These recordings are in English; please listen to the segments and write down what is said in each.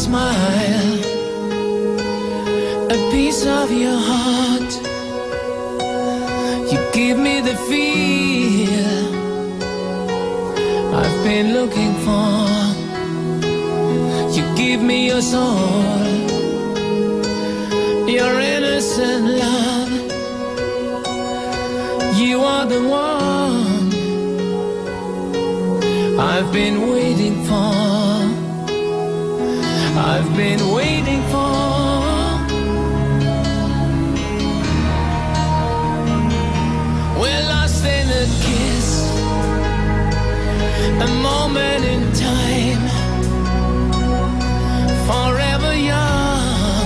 smile, a piece of your heart. You give me the feel I've been looking for. You give me your soul, your innocent love. You are the one I've been waiting for. I've been waiting for. We're lost in a kiss, a moment in time, forever young,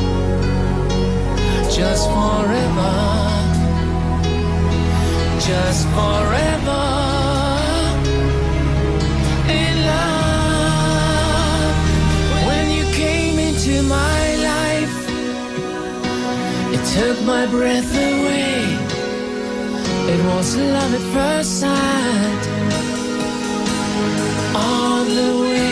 just forever, just forever. In love, when you came into my life, it took my breath away. It was love at first sight, all the way.